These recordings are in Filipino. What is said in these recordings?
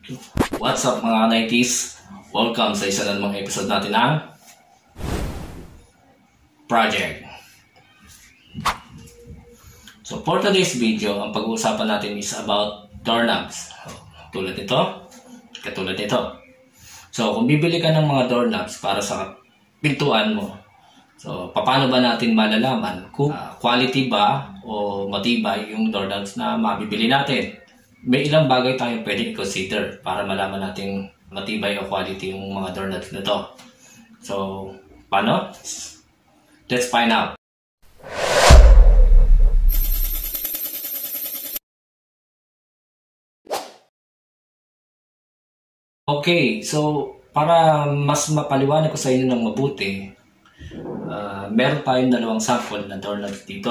What's up mga 90s? Welcome sa isa na namang episode natin ng Project. So for today's video, ang pag-uusapan natin is about doorknobs. Tulad nito, katulad nito. So kung bibili ka ng mga doorknobs para sa pintuan mo, so paano ba natin malalaman kung quality ba o matibay yung doorknobs na mabibili natin? May ilang bagay tayong pwede i-consider para malaman natin matibay o quality yung mga doorknobs na to. So, paano? Let's find out. Okay, so para mas mapaliwanag ko sa inyo ng mabuti, meron tayong dalawang sample na doorknobs dito.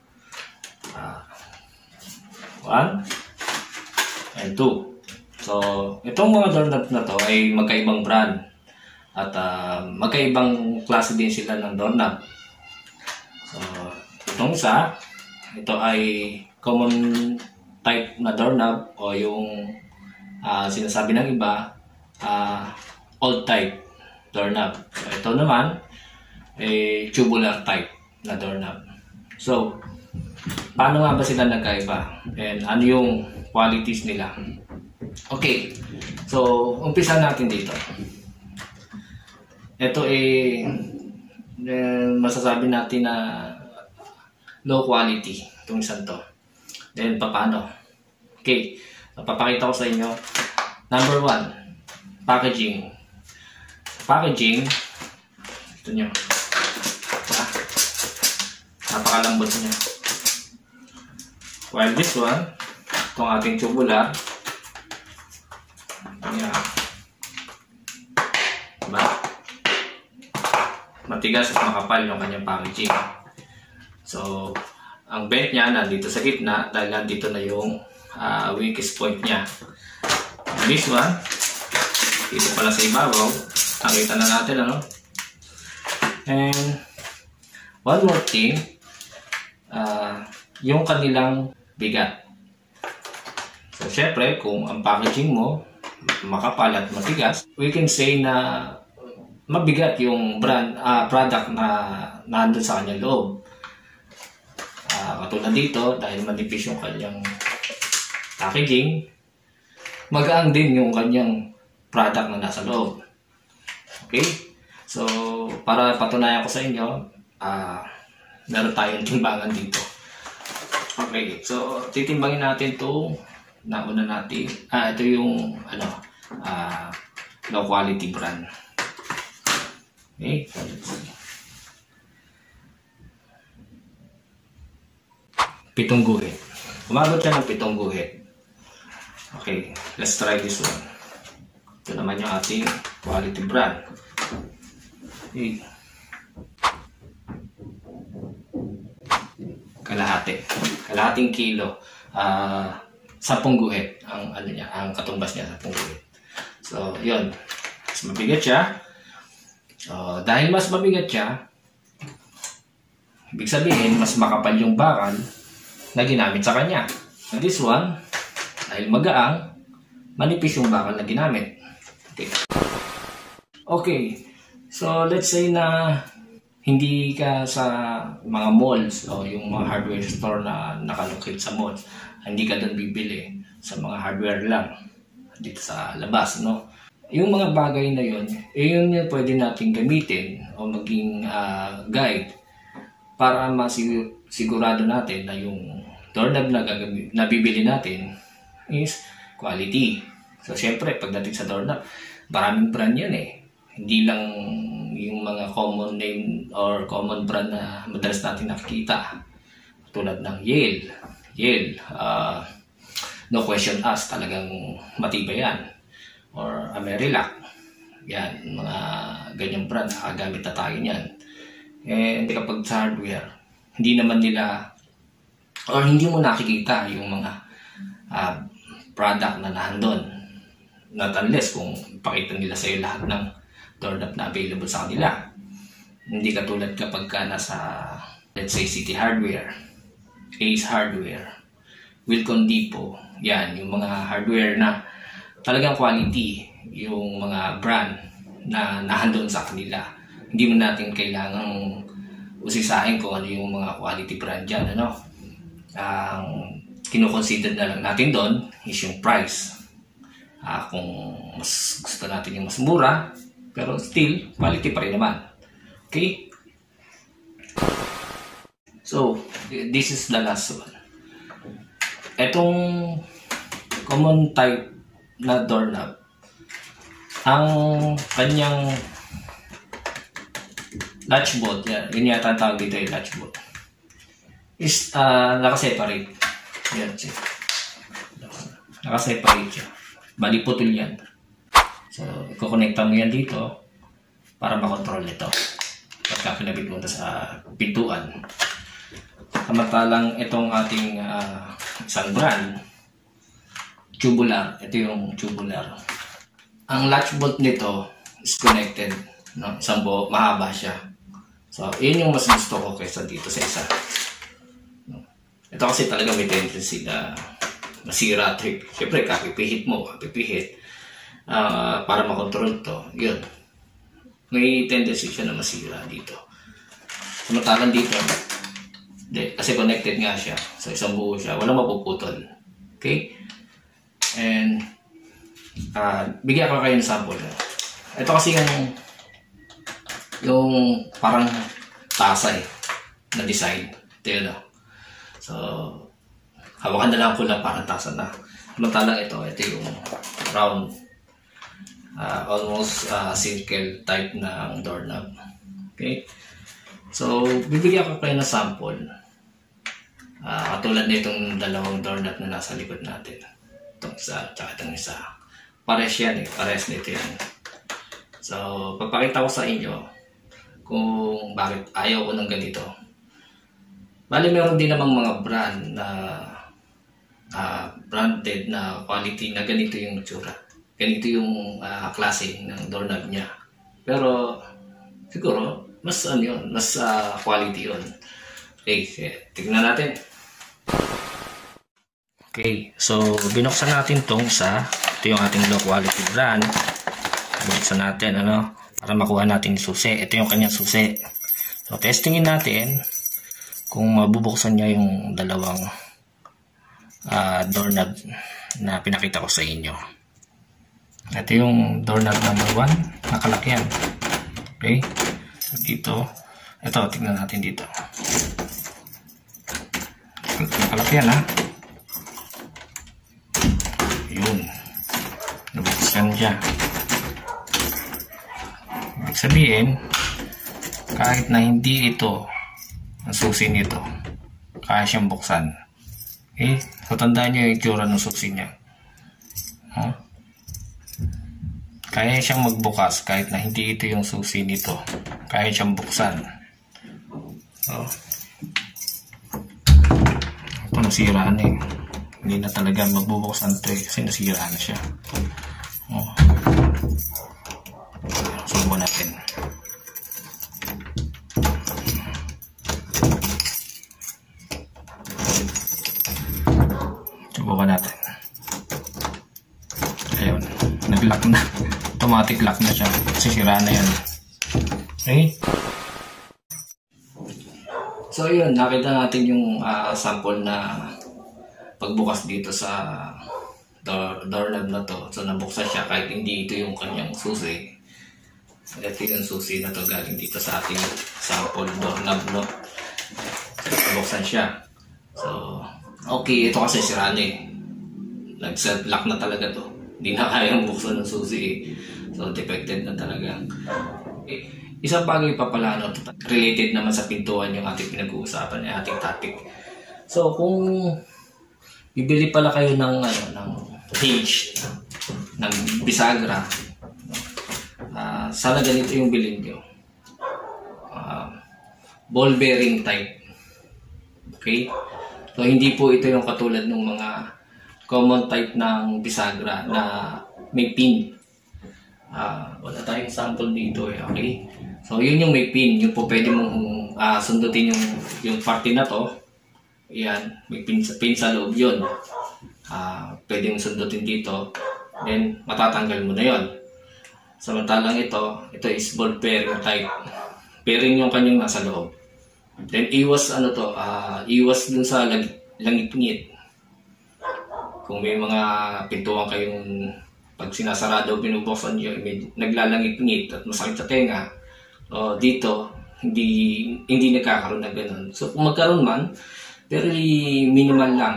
One and two. So, itong mga doorknob na to ay magkaibang brand at magkaibang klase din sila ng doorknob. So, itong isa, ito ay common type na doorknob o yung sinasabi ng iba, old type doorknob. So, ito naman ay tubular type na doorknob. So, paano nga ba sila nagkaiba? And ano yung qualities nila? Okay, so umpisa natin dito. Ito masasabi natin na low quality itong isang to. Then paano? Okay, papakita ko sa inyo. Number one, packaging. Packaging, ito nyo. Napakalambot niya. While this one, itong ating tubular, diba? Matigas at makapal yung kanyang packaging. So, ang bent niya nandito sa gitna dahil nandito na yung weakest point niya. This one, dito pala sa ibabaw, nakita na natin, ano? And one more thing, yung kanilang bigat. So, syempre, kung ang packaging mo makapal at matigas, we can say na mabigat yung product na nandun sa kanyang loob. Katulad dito, dahil manipis yung kanyang packaging, magaan din yung kanyang product na nasa loob. Okay? So, para patunayan ko sa inyo, meron tayong timbangan dito. Okay, so titimbangin natin to nauna natin. Ito yung low quality brand. Okay, pitong guhit. Umabot siya ng 7 guhit. Okay, let's try this one. Ito naman yung ating quality brand. Okay. Kalahating kilo, 10 guhit ang ang katumbas niya, 10 guhit. So, yun. Mas mabigat siya. So, dahil mas mabigat siya, ibig sabihin, mas makapal yung bakal na ginamit sa kanya. And this one, dahil magaang, manipis yung bakal na ginamit. Okay. Okay. So, let's say na hindi ka sa mga malls o yung mga hardware store na nakalocate sa malls, hindi ka doon bibili sa mga hardware lang dito sa labas, no? Yung mga bagay na yun, yun yung pwede natin gamitin o maging guide para masigurado natin na yung doorknob na bibili natin is quality. So, syempre, pagdating sa doorknob, maraming brand yan eh. Hindi lang yung mga common name or common brand na madalas natin nakikita. Tulad ng Yale, no question asked, talagang matibay yan. Or Amerilac, yan, mga ganyang brand, nakagamit na tayo niyan. And kapag sa hardware, hindi naman nila, or hindi mo nakikita yung mga product na nandun. Not unless kung pakita nila sa'yo lahat ng doorknob na available sa kanila. Hindi katulad kapag ka nasa, let's say, City Hardware, Ace Hardware, Wilcon Depot, yan, yung mga hardware na talagang quality yung mga brand na nahandon sa kanila. Hindi mo natin kailangang usisahin kung ano yung mga quality brand dyan, ano. Ang kinoconsider na lang natin doon is yung price. Kung mas gusto natin yung mas mura, pero still, quality pa rin naman. Okay? So, this is the last one. Etong common type na doorknob, ang kanyang latch bolt, yun yata tawag dito yung latch bolt, is nakaseparate. Yan siya. Nakaseparate siya. Bali putol yan. So, ikukonekta mo yan dito para makontrol ito pagka kinabit mo sa pintuan. Samantalang itong ating isang brand, tubular. Ito yung tubular. Ang latch bolt nito is connected. No? Isang buo, mahaba siya. So, yun yung mas gusto ko kaysa dito sa isa. No? Ito kasi talaga may tendency na masira ito. Siyempre, kapipihit mo, para makontrol to. Yun. May tendency siya na masira dito. Samantalang dito, kasi connected nga siya. So, isang buo siya. Walang mapuputol. Okay? And, bigyan ko kayo ng sample. Ito kasi yung parang tasa na design. Ito yun. So, hawakan na lang ko lang parang tasa na. Samantalang ito yung round, almost circle type na doorknob. Okay? So, bibigyan ko kayo ng sample. Katulad nitong dalawang doorknob na nasa likod natin. Itong isa, tsaka itong isa. Pares yan pares nito yan. So, pagpakita ko sa inyo kung bakit ayaw ko ng ganito. Bali, meron din namang mga brand na branded na quality na ganito yung tsura. Ganito yung klase ng doorknob niya. Pero, siguro, mas mas quality yun. Okay, tignan natin. Okay, so binuksan natin ito yung ating low quality brand. Binuksan natin, para makuha natin yung susi. Ito yung kanyang susi. So, testingin natin kung mabubuksan niya yung dalawang doorknob na pinakita ko sa inyo. Ito yung doorknob number 1, nakalak yan. Okay, so dito, ito, tingnan natin dito. Nakalak yan, yun, nabuksan siya. Ibig sabihin, kahit na hindi ito ang susi nito, kaya siyang buksan. Okay, so tandaan nyo yung itsura ng susi niya. Kaya siyang magbukas kahit na hindi ito yung susi nito. Kaya siyang buksan. So, ito nasira na Hindi na talaga magbubuksan ito kasi nasira na siya. Subukan natin. Subukan natin. Ayun. Nag-lock na. Automatic lock na siya. Kasi sira na yan. Okay? So yun, nakita natin yung sample na pagbukas dito sa doorknob na to. So nabuksan siya kahit hindi ito yung kanyang susi. Ito yung susi na to galing dito sa ating sample doorknob, no? So nabuksan siya. So okay, ito kasi sira na nag-set lock na talaga to. Hindi na kayang buksan ng susi. So defected na talaga. Okay. Isang bagay pa pala, related naman sa pintuan yung ating pinag-uusapan, yung ating topic. So kung bibili pala kayo ng hinge, ng bisagra, sana ganito yung bilhin nyo. Ball bearing type. Okay? So hindi po ito yung katulad ng mga common type ng bisagra na may pin. Wala tayong sample dito okay? So yun yung may pin, yung po pwede mong sundutin yung parte na to. Yan, may pin sa loob yun. Pwede mong sundutin dito then matatanggal mo na yon. Samantalang ito is ball bearing type. Bearing yung kanyang nasa loob. Then iwas iwas dun sa langit-ngit. Kung may mga pintuan kayong pag sinasarado o binubuksan nyo, naglalangit-ngit at masakit sa tenga, dito hindi nagkakaroon ng ganun. So kung magkaroon man, very minimal lang.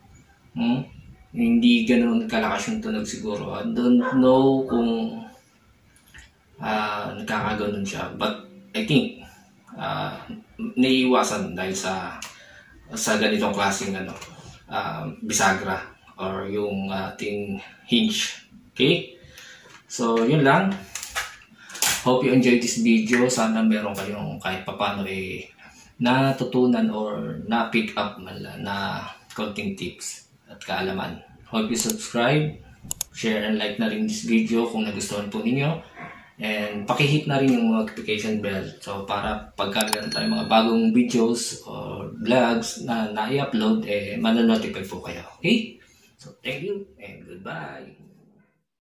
Hindi ganun kalakas yung tunog siguro. I don't know kung nagkakaganon siya. But I think naiiwasan dahil sa ganitong klaseng bisagra or yung ating hinge. Okay? So yun lang. Hope you enjoyed this video. Sana meron kayong kahit papano natutunan or na-pick up na konting tips at kaalaman. Hope you subscribe, share and like na rin this video kung nagustuhan po ninyo. And pakihit na rin yung notification bell. So para pagka meron tayong mga bagong videos or vlogs na i-upload, manonotify po kayo. Okay? So thank you and goodbye.